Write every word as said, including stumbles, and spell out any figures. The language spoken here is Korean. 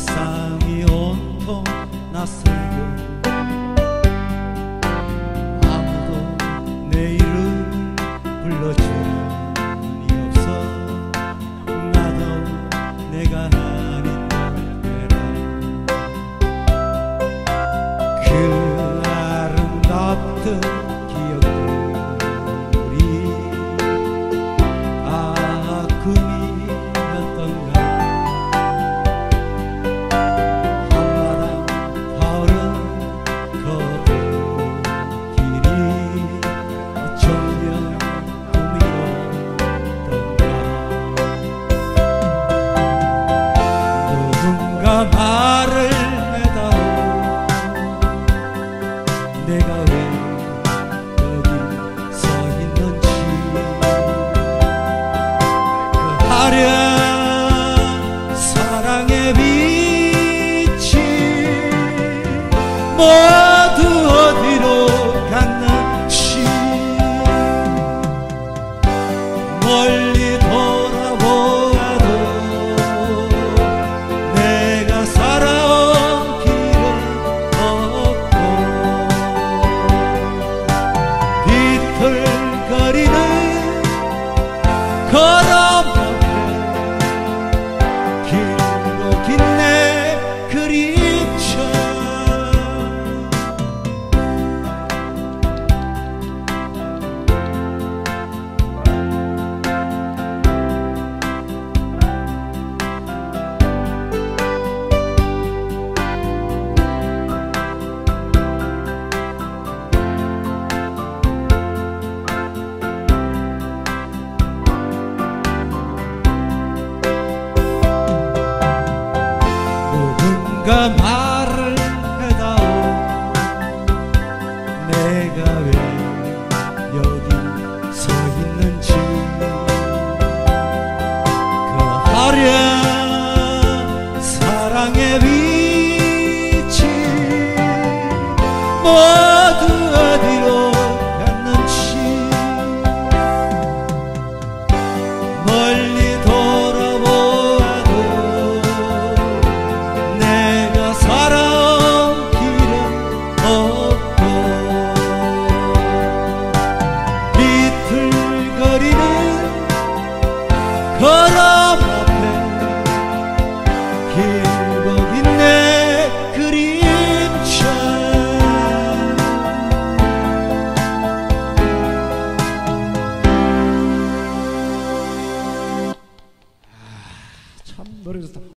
세상이 온통 낯설고 아무도 내 이름 불러주니 없어. 나도 내가 아닌 널 해라. 그 아름답던 기억들이 다 꿈이었던가. 한마당 가을은 거북길이 정녕 꿈이었던가. 누군가 말을 해다오. 내가 왜 여기 서 있는지. 그 화려한 사랑의 빛이 모두 어디로 갔는지. 멀리 돌아보아도 내가 살아온 길은 없고 비틀거리는 걸음 앞에 길고 긴 내 그림자. 누군가 말을 해다오. 내가 왜 여기 서 있는지. 그 화려한 사랑의 빛